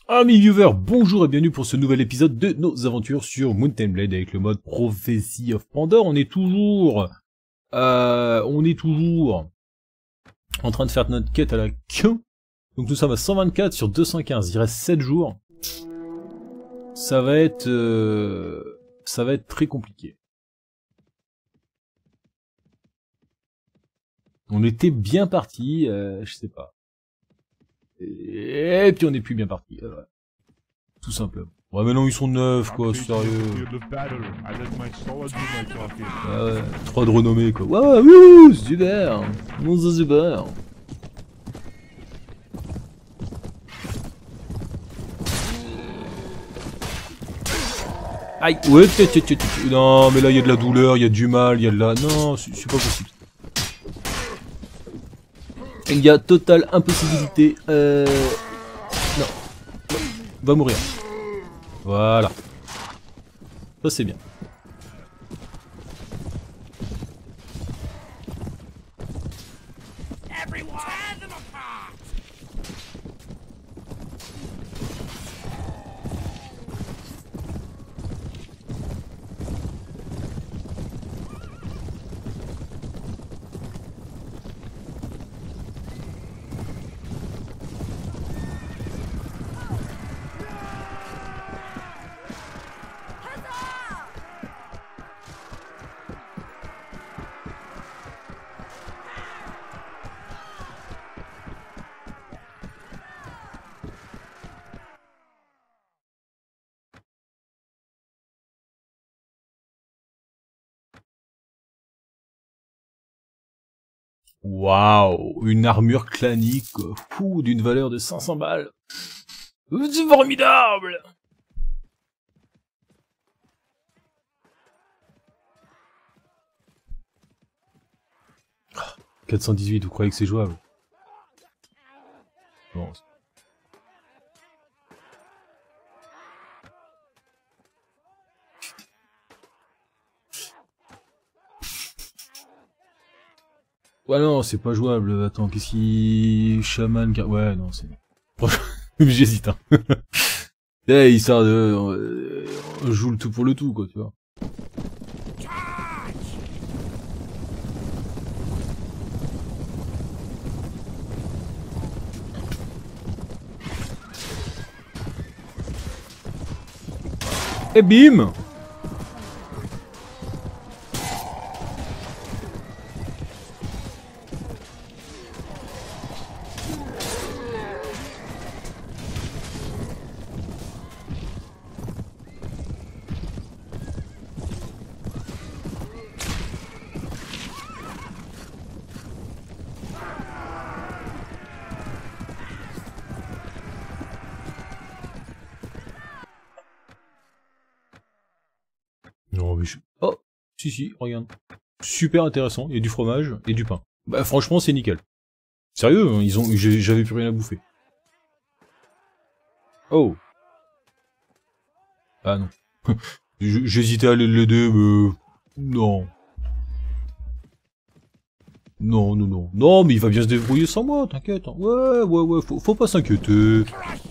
Amis viewers, bonjour et bienvenue pour ce nouvel épisode de nos aventures sur Mount & Blade avec le mode Prophecy of Pandore. On est toujours en train de faire notre quête à la queue. Donc nous sommes à 124 sur 215, il reste 7 jours. Ça va être très compliqué. On était bien parti, je sais pas. Et puis on n'est plus bien parti. Tout simplement. Ouais, mais non, ils sont 9, quoi, sérieux. Ouais, 3 de renommée, quoi. Ouais, wouh, super. Non, c'est super. Aïe, ouais, non, mais là, il y a de la douleur, il y a du mal, il y a de la... Non, c'est pas possible. Il y a totale impossibilité. Non. Va mourir. Voilà. Ça c'est bien. Waouh, une armure clanique, fou, d'une valeur de 500 balles. C'est formidable. Oh, 418, vous croyez que c'est jouable? Bon. Ouais non, c'est pas jouable. Attends, qu'est-ce qui... Chaman... Ouais, non, c'est... J'hésite, hein. Hey, histoire de... on joue le tout pour le tout, quoi, tu vois. Et bim! Non, mais je... Oh, si, regarde. Super intéressant, il y a du fromage et du pain. Bah franchement, c'est nickel. Sérieux, hein, j'avais plus rien à bouffer. Oh. Ah non. J'hésitais à l'aider, mais... Non. Non, mais il va bien se débrouiller sans moi, t'inquiète. Hein. Ouais, faut pas s'inquiéter.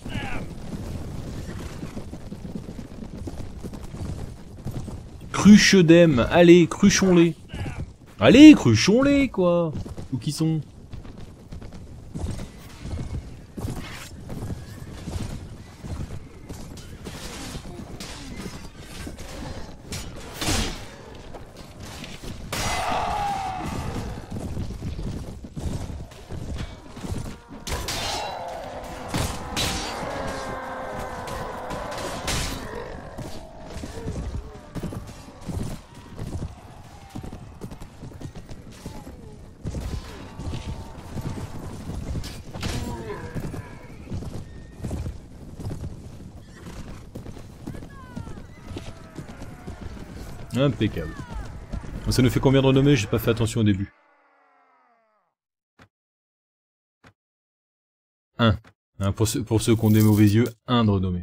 Cruchedem, allez, cruchons-les. Allez, cruchons-les, quoi. Où qu'ils sont? Impeccable. Ça nous fait combien de renommées? J'ai pas fait attention au début. 1. Hein, pour ceux qui ont des mauvais yeux, 1 de renommée.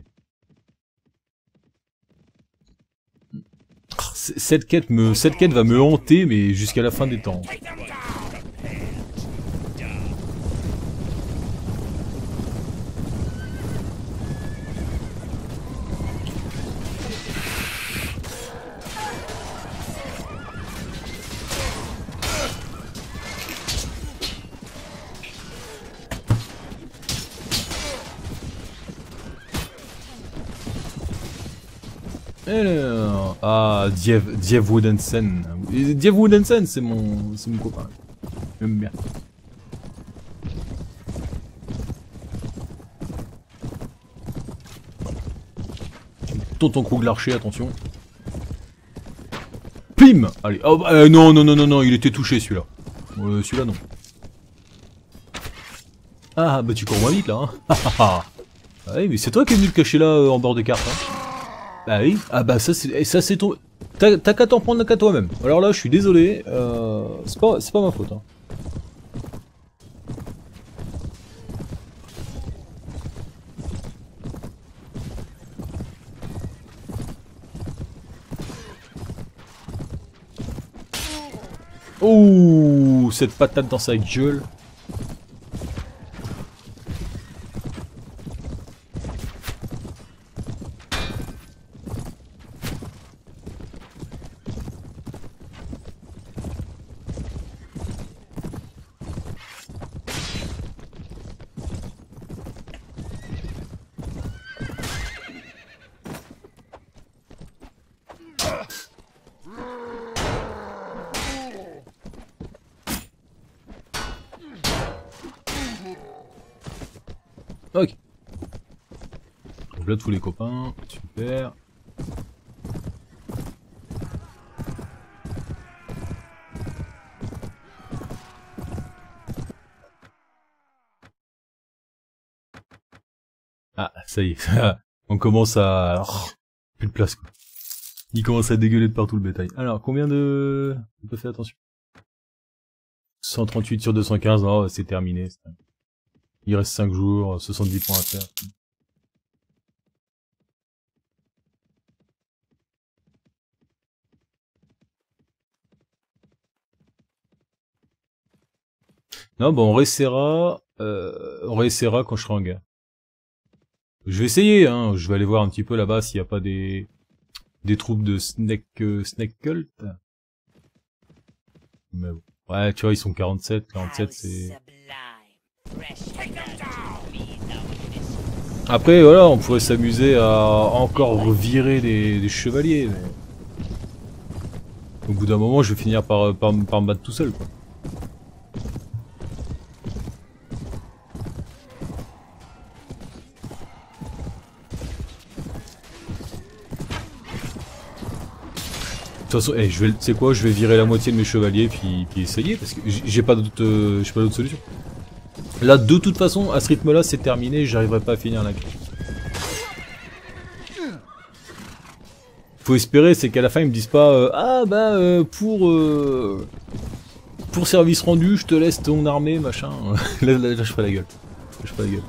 Cette quête va me hanter, mais jusqu'à la fin des temps. Alors... Ah, Diev Woodensen. Diev Woodensen, c'est mon copain. J'aime bien. Tonton Krug l'archer, attention. Pim. Allez, oh, non, non, non, non, non, il était touché celui-là. Celui-là non. Ah, bah tu cours moins vite là, hein. Ah oui, mais c'est toi qui es venu le cacher là en bord de carte, hein. Bah oui. Ah bah ça c'est ton... T'as qu'à t'en prendre qu'à toi-même. Alors là, je suis désolé, c'est pas ma faute, hein. Oh, cette patate dans sa gueule. Ok. Donc là tous les copains, super. Ah, ça y est, on commence à... Oh, plus de place quoi. Il commence à dégueuler de partout le bétail. Alors, combien de... On peut faire attention. 138 sur 215, non, c'est terminé. Il reste 5 jours, 70 points à faire. Non, bon, on réessayera quand je serai en guerre. Je vais essayer, hein, je vais aller voir un petit peu là-bas s'il n'y a pas des troupes de Snake Cult. Mais bon. Ouais, tu vois, ils sont 47 c'est... Après, voilà, on pourrait s'amuser à encore revirer des chevaliers, mais... Au bout d'un moment, je vais finir par me battre tout seul, quoi. De toute façon, tu sais quoi, je vais virer la moitié de mes chevaliers, puis essayer, parce que j'ai pas d'autre solution. Là, de toute façon, à ce rythme-là, c'est terminé, j'arriverai pas à finir la quête. Faut espérer, c'est qu'à la fin, ils me disent pas ah bah, pour service rendu, je te laisse ton armée, machin. Là, je ferai la gueule. Je ferai la gueule.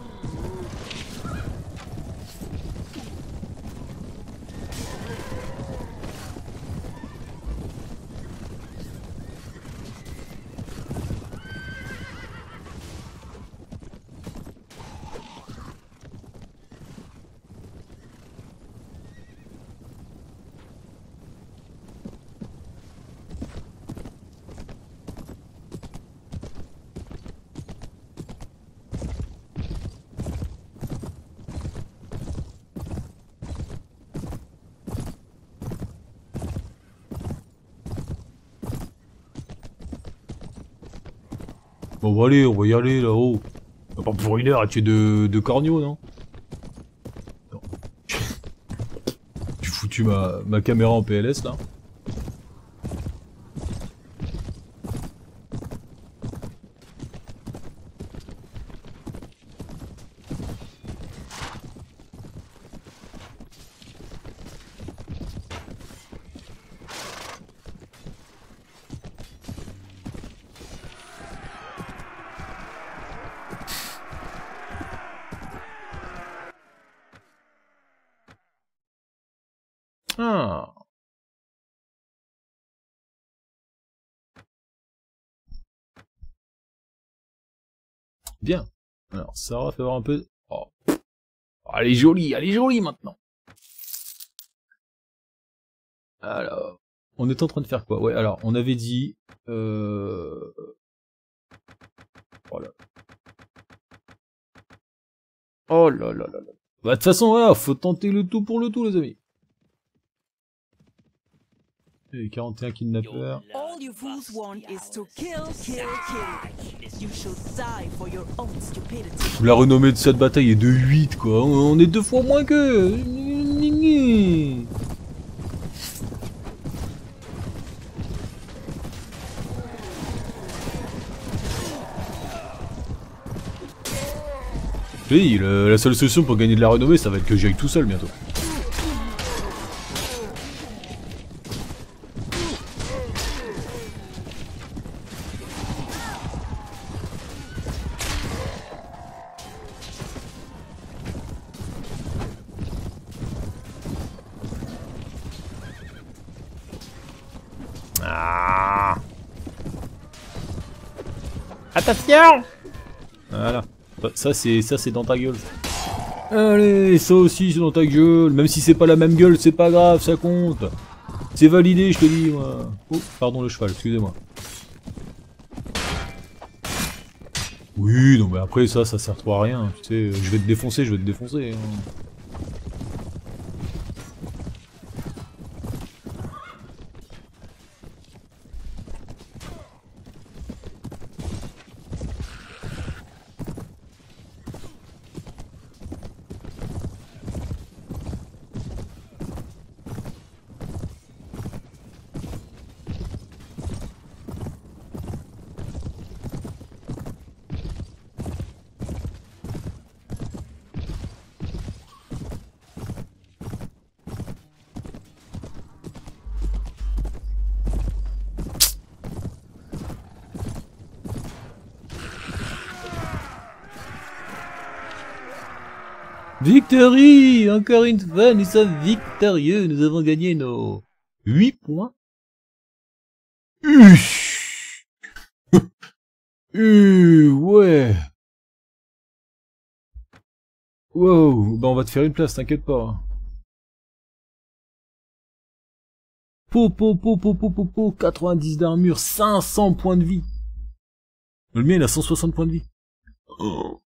Bon, allez, on va y aller là-haut. Pas pour une heure à tuer de corneaux, non? Non. J'ai foutu ma caméra en PLS là. Ah. Bien. Alors, Sarah fait voir un peu... Oh. Elle est jolie maintenant. Alors, on est en train de faire quoi? Ouais, alors, on avait dit... Voilà. Oh là là là là. Bah, de toute façon, voilà, faut tenter le tout pour le tout, les amis. Et 41 kidnappeurs. All you fools want is to kill, kill, kill. You should die for your own stupidity. La renommée de cette bataille est de 8 quoi. On est 2 fois moins que. Oui, la seule solution pour gagner de la renommée, ça va être que j'y aille tout seul bientôt. Ah. Attention! Voilà. Ça c'est dans ta gueule. Allez, ça aussi c'est dans ta gueule. Même si c'est pas la même gueule, c'est pas grave, ça compte. C'est validé, je te dis, moi. Oh, pardon le cheval, excusez-moi. Oui, non mais après ça sert trop à rien. Tu sais, je vais te défoncer, hein. Victory! Encore une fois, nous sommes victorieux. Nous avons gagné nos 8 points. Ouais. Wow. Bah on va te faire une place, t'inquiète pas. Po, 90 d'armure, 500 points de vie. Le mien il a 160 points de vie. Oh.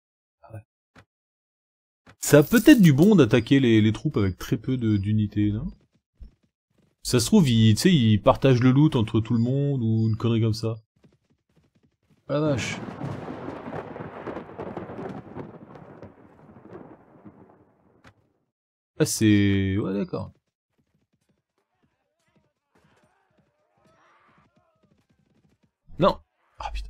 Ça a peut-être du bon d'attaquer les troupes avec très peu d'unités, non? Ça se trouve, ils partagent le loot entre tout le monde, ou une connerie comme ça. Ah la vache. Ah c'est... Ouais d'accord. Non. Ah putain.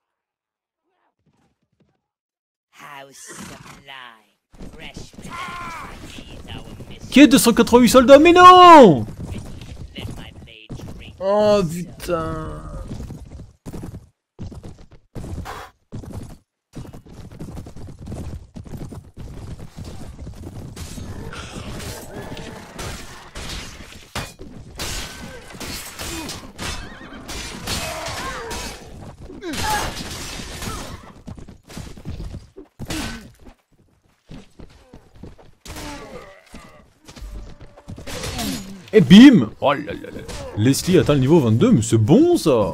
Qui est 288 soldats? Mais non! Oh putain. Et bim! Oh là là là. Leslie atteint le niveau 22, mais c'est bon ça!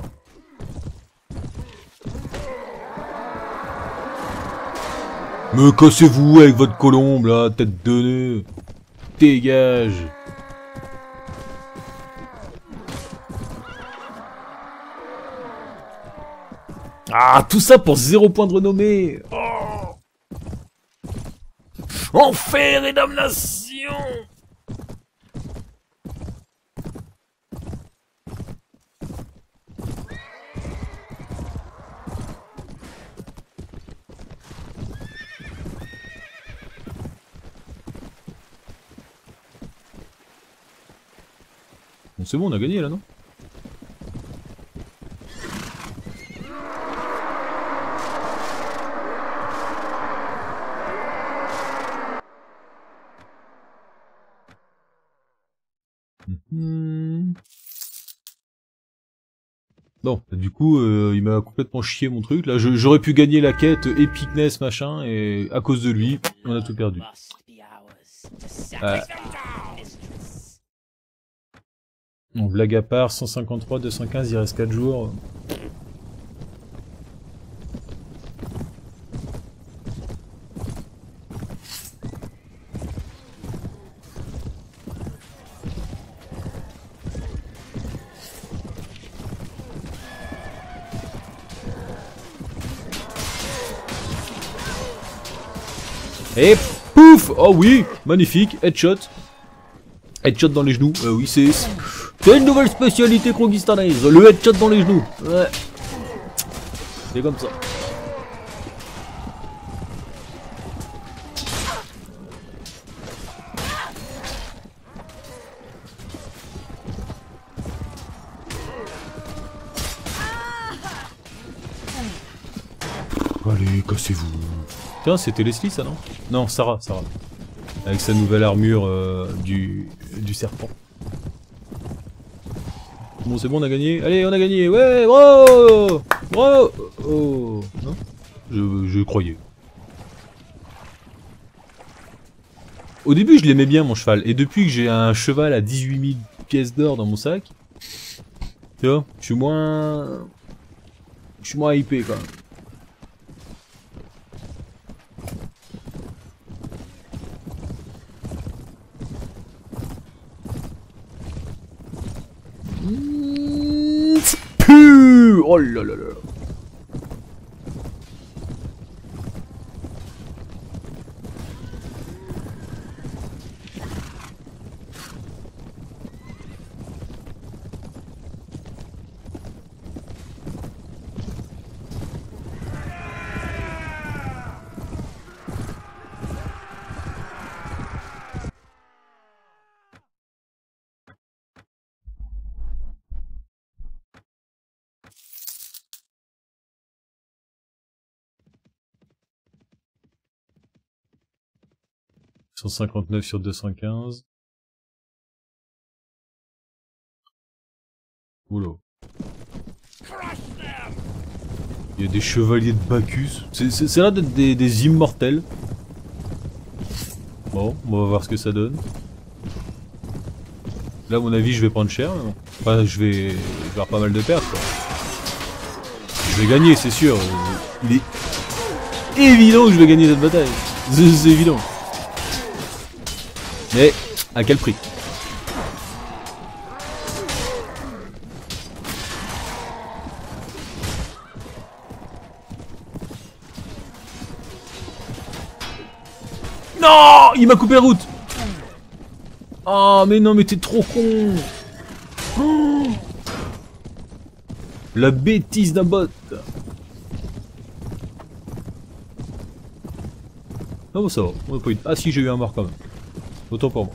Me cassez-vous avec votre colombe là, tête de nœud! Dégage! Ah, tout ça pour 0 point de renommée! Oh. Enfer et damnation! Bon, c'est bon, on a gagné là, non? Bon, du coup, il m'a complètement chié mon truc. Là, j'aurais pu gagner la quête Epicness machin, et à cause de lui, on a tout perdu. Bon, blague à part, 153, 215, il reste 4 jours. Et pouf! Oh oui! Magnifique! Headshot! Headshot dans les genoux. Oui, c'est une nouvelle spécialité kyrgyzstanaise. Le headshot dans les genoux. Ouais. C'est comme ça. Allez, cassez-vous. Tiens, c'était Leslie ça, non? Non, Sarah. Avec sa nouvelle armure du serpent. Bon, c'est bon, on a gagné. Allez, on a gagné. Ouais, bravo! Bravo! Oh, non? Je croyais. Au début, je l'aimais bien, mon cheval. Et depuis que j'ai un cheval à 18 000 pièces d'or dans mon sac, tu vois, je suis moins hypé, quand même. Oh là là là. « 159 sur 215. Oula. Il y a des chevaliers de Bacchus. C'est là d'être des immortels. Bon, on va voir ce que ça donne. Là, à mon avis, je vais prendre cher. Mais bon. Enfin, je vais avoir pas mal de pertes, quoi. Je vais gagner, c'est sûr. Il est évident que je vais gagner cette bataille. C'est évident. Mais, à quel prix? Non! Il m'a coupé la route! Oh, mais non, mais t'es trop con! Oh, la bêtise d'un bot! Non, bon, ça va. On a pas eu... Ah si, j'ai eu un mort quand même. Autant pour moi.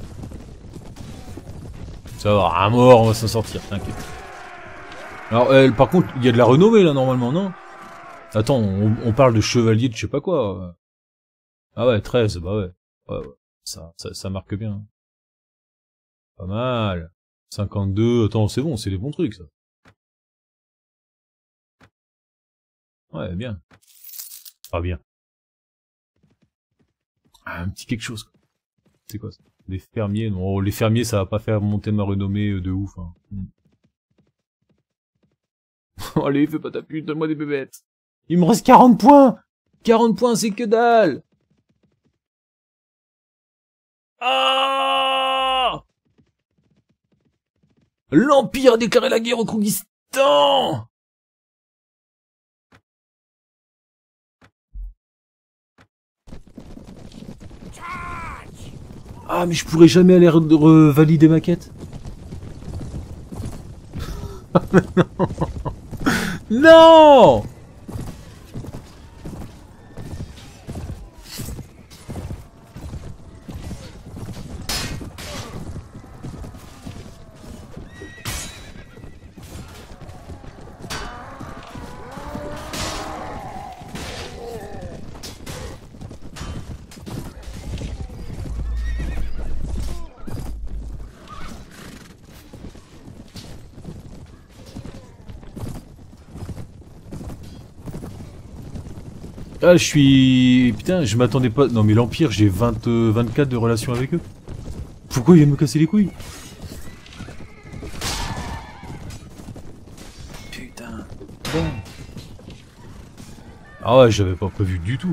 Ça va, un mort, on va s'en sortir, t'inquiète. Alors, par contre, il y a de la renommée là, normalement, non? Attends, on parle de chevalier de je sais pas quoi. Ah ouais, 13, bah ouais. Ouais. Ça marque bien. Pas mal. 52, attends, c'est bon, c'est des bons trucs, ça. Ouais, bien. Pas bien. Ah, un petit quelque chose, quoi. C'est quoi ça? Les fermiers, non, les fermiers, ça va pas faire monter ma renommée de ouf, hein. Allez, fais pas ta pute, donne-moi des bébêtes. Il me reste 40 points! 40 points, c'est que dalle! Ah! L'Empire a déclaré la guerre au Kyrgyzstan! Ah, mais je pourrais jamais aller valider ma quête. Non! Ah, je suis... Putain, je m'attendais pas... Non mais l'Empire, j'ai 24 de relations avec eux. Pourquoi ils viennent me casser les couilles? Putain. Bon. Ah ouais, j'avais pas prévu du tout.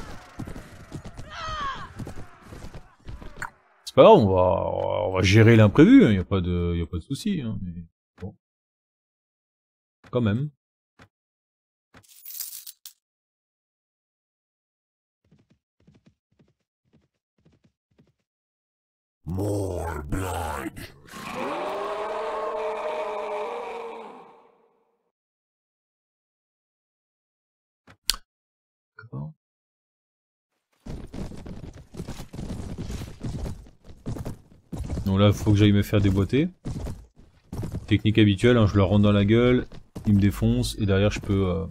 C'est pas grave, on va gérer l'imprévu, hein, y a pas de souci, hein, mais bon. Quand même. More blood. Donc là, faut que j'aille me faire déboîter. Technique habituelle, hein, je leur rentre dans la gueule, ils me défoncent, et derrière je peux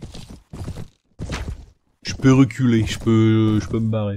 reculer, je peux me barrer.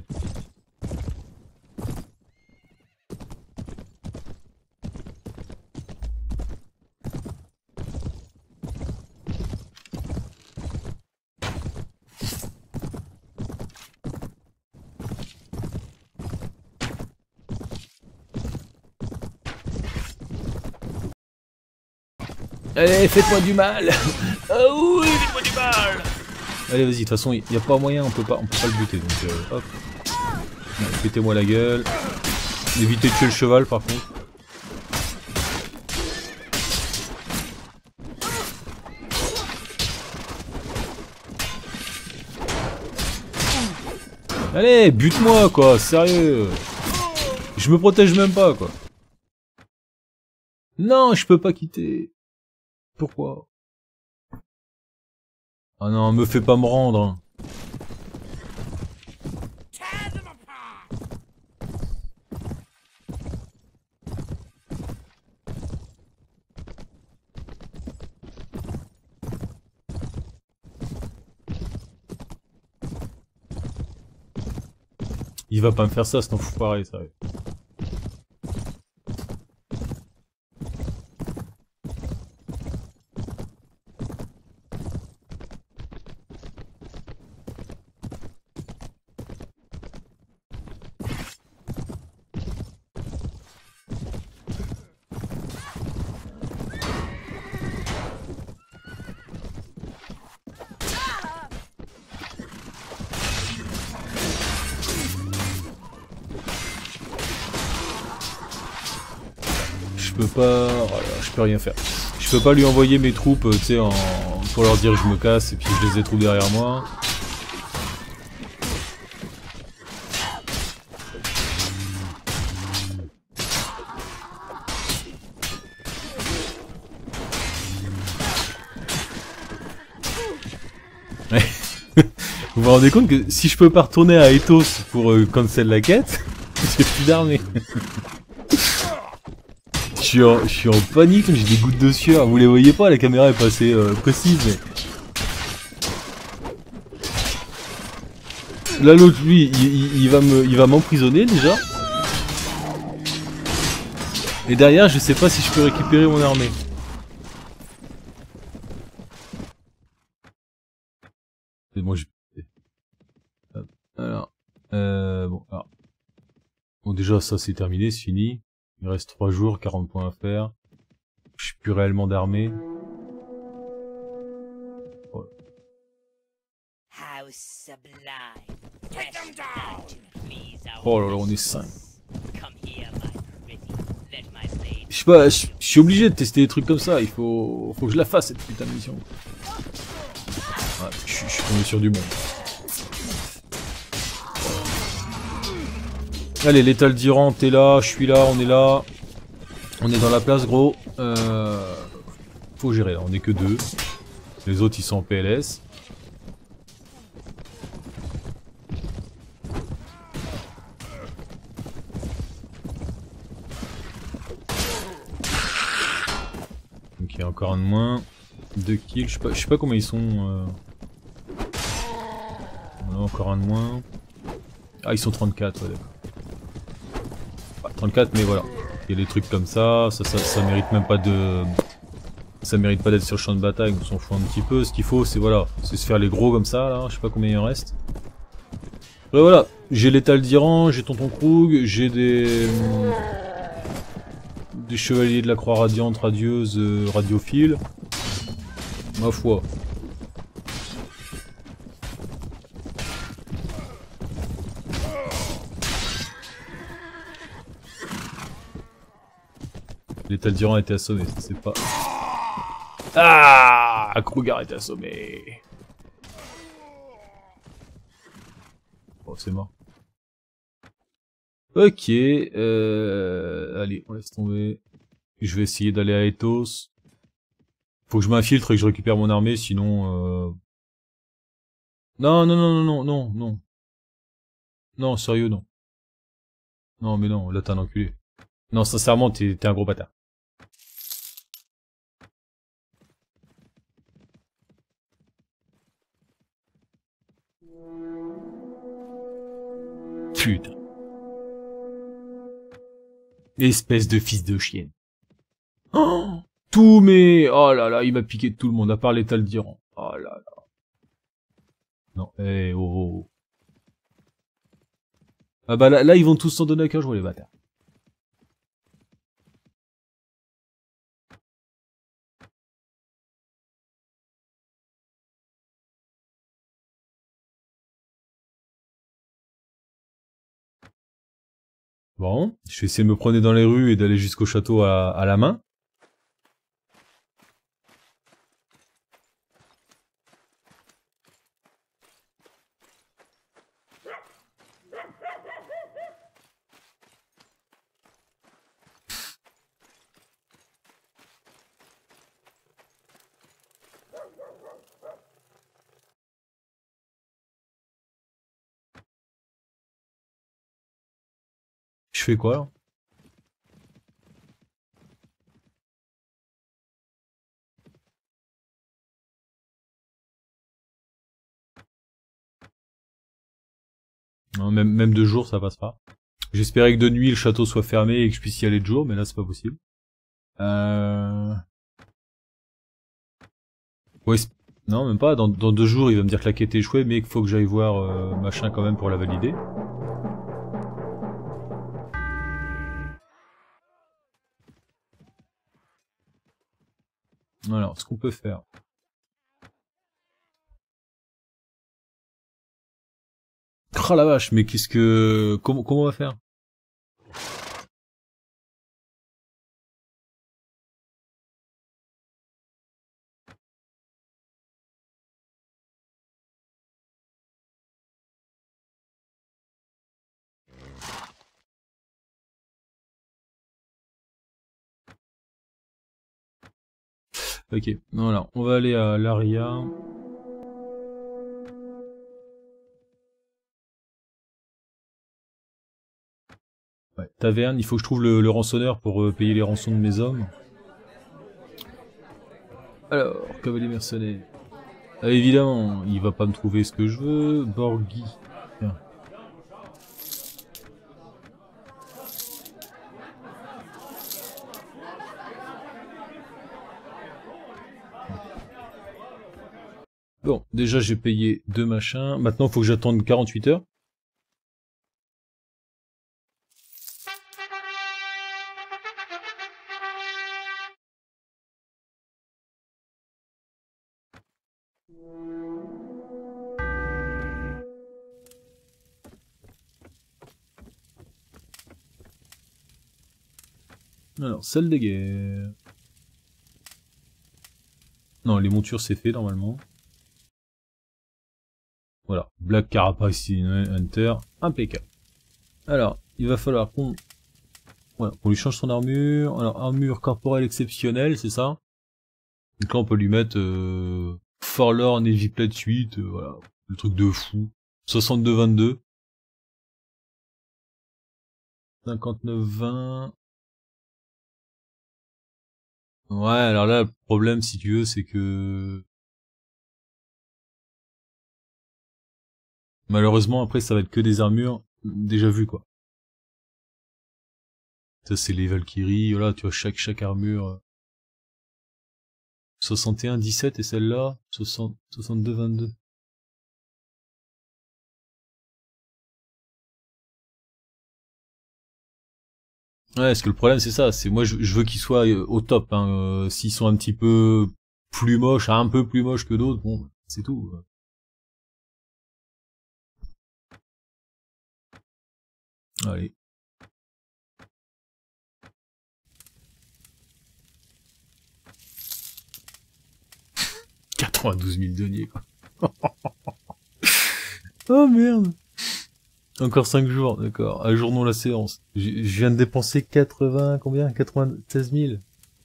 Allez, faites-moi du mal. Oh oui, faites-moi du mal. Allez, vas-y, de toute façon, il n'y a pas moyen, on peut pas le buter, donc hop. Pétez-moi la gueule. Évitez de tuer le cheval, par contre. Allez, bute-moi, quoi, sérieux. Je me protège même pas, quoi. Non, je peux pas quitter. Pourquoi? Ah non, me fais pas me rendre. Hein. Il va pas me faire ça, cet enfoiré, sérieux. Je peux rien faire. Je peux pas lui envoyer mes troupes, tu sais, pour leur dire je me casse et puis je les ai troupes derrière moi. Vous vous rendez compte que si je peux pas retourner à Ethos pour cancel la quête, j'ai plus d'armée. Je suis en panique, j'ai des gouttes de sueur. Vous les voyez pas, la caméra est pas assez précise, mais... Là l'autre, lui, il va m'emprisonner déjà. Et derrière, je sais pas si je peux récupérer mon armée. C'est bon, alors, bon, alors. Bon, déjà, ça c'est terminé, c'est fini. Il reste 3 jours, 40 points à faire. Je suis plus réellement d'armée. Voilà. Oh là là, on est 5. Je sais pas, je suis obligé de tester des trucs comme ça. Il faut que je la fasse cette putain de mission. Ouais, je suis tombé sur du monde. Allez, l'étal d'Iran, t'es là, je suis là, on est là. On est dans la place, gros. Faut gérer là, on est que 2. Les autres, ils sont en PLS. Ok, encore un de moins. 2 kills, je sais pas combien ils sont. Voilà, encore un de moins. Ah, ils sont 34, ouais, d'accord. 34, mais voilà. Il y a des trucs comme ça mérite même pas de... Ça mérite pas d'être sur le champ de bataille, on s'en fout un petit peu. Ce qu'il faut, c'est voilà, c'est se faire les gros comme ça, là, je sais pas combien il en reste. Et voilà, j'ai l'étal d'Iran, j'ai Tonton Krug, j'ai des chevaliers de la croix radiante, radieuse, radiophile. Ma foi. L'étal d'Iran a été assommé, ça c'est pas... Ah, Kruger a été assommé. Oh, c'est mort. Ok, allez, on laisse tomber. Je vais essayer d'aller à Ethos. Faut que je m'infiltre et que je récupère mon armée, sinon... Non, non, non, non, non, non, non. Non, sérieux, non. Non, mais non, là t'es un enculé. Non, sincèrement, t'es un gros bâtard. Putain. Espèce de fils de chienne. Oh, tous mes... Oh là là, il m'a piqué de tout le monde, à part l'étal d'Iran. Oh là là. Non, oh, oh. Ah bah là, ils vont tous s'en donner à cœur joie, les bâtards. Bon, je vais essayer de me promener dans les rues et d'aller jusqu'au château à la main. Je fais quoi, là? Non, même de jour, ça passe pas. J'espérais que de nuit, le château soit fermé et que je puisse y aller de jour, mais là, c'est pas possible. Ouais, non, même pas. Dans 2 jours, il va me dire que la quête est échouée, mais qu'il faut que j'aille voir machin quand même pour la valider. Alors, ce qu'on peut faire... Oh la vache, mais qu'est-ce que... comment on va faire? Ok, voilà, on va aller à l'Aria. Ouais, taverne, il faut que je trouve le rançonneur pour payer les rançons de mes hommes. Alors, cavalier mercenaire. Ah, évidemment, il va pas me trouver ce que je veux. Borghi. Tiens. Bon, déjà j'ai payé 2 machins. Maintenant, il faut que j'attende 48 heures. Alors, salle des guerres. Non, les montures c'est fait normalement. Voilà, Black Carapace Hunter, impeccable. Alors, il va falloir qu'on lui change son armure. Alors, armure corporelle exceptionnelle, c'est ça. Donc là, on peut lui mettre Forlorn Heavy Plate 8, voilà, le truc de fou. 62-22. 59-20. Ouais, alors là, le problème, si tu veux, c'est que... malheureusement, après, ça va être que des armures déjà vues, quoi. Ça, c'est les Valkyries, voilà, tu vois, chaque armure... 61-17 et celle-là, 62-22. Ouais, parce que le problème, c'est ça, c'est moi, je veux qu'ils soient au top, hein. S'ils sont un petit peu plus moches, un peu plus moches que d'autres, bon, c'est tout. Allez. 92 000 deniers, quoi. Oh merde. Encore 5 jours, d'accord. Ajournons la séance. Je viens de dépenser 80, combien? 96 000.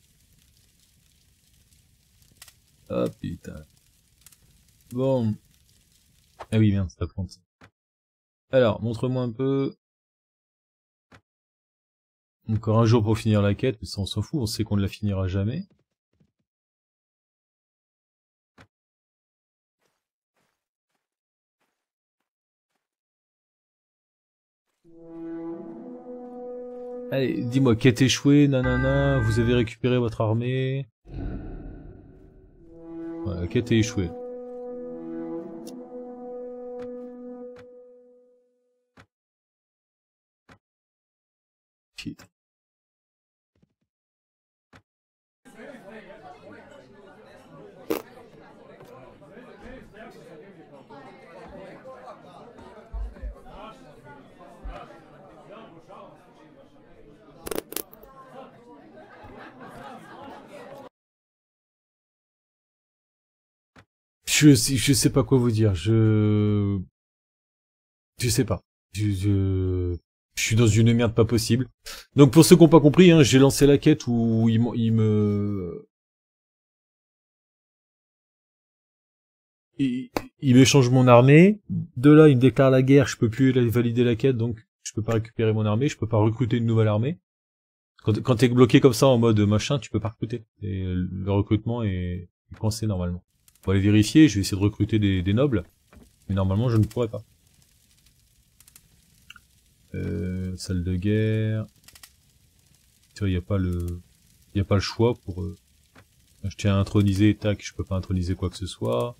Ah putain. Bon. Ah oui, merde, ça prend ça. Alors, montre-moi un peu. Encore un jour pour finir la quête, mais ça on s'en fout, on sait qu'on ne la finira jamais. Allez, dis-moi, quête échouée, nanana, vous avez récupéré votre armée. Voilà, quête est échouée. Putain. Je sais pas quoi vous dire, je sais pas. Je suis dans une merde pas possible. Donc pour ceux qui n'ont pas compris, hein, j'ai lancé la quête où il m'échange mon armée. De là, il me déclare la guerre, je peux plus valider la quête, donc je peux pas récupérer mon armée, je peux pas recruter une nouvelle armée. Quand t'es bloqué comme ça en mode machin, tu peux pas recruter. Et le recrutement est coincé normalement. Faut aller vérifier, je vais essayer de recruter des nobles, mais normalement je ne pourrais pas. Salle de guerre. Tu vois, il y a pas le choix pour je tiens à introniser, tac, je peux pas introniser quoi que ce soit.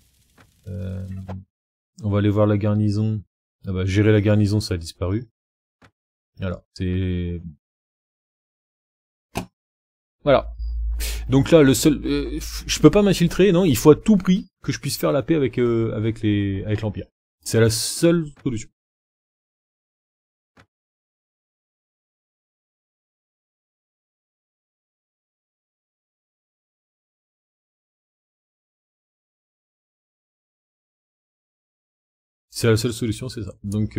On va aller voir la garnison. Ah bah, gérer la garnison, ça a disparu. Voilà, c'est... Voilà. Donc là, le seul... je peux pas m'infiltrer, non, il faut à tout prix que je puisse faire la paix avec l'Empire. C'est la seule solution. C'est la seule solution, c'est ça. Donc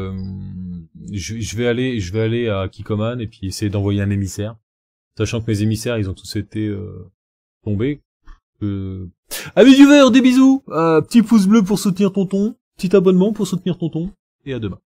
je vais aller à Kikoman et puis essayer d'envoyer un émissaire, sachant que mes émissaires ils ont tous été tombés. Amis viewers, des bisous, petit pouce bleu pour soutenir tonton, petit abonnement pour soutenir tonton et à demain.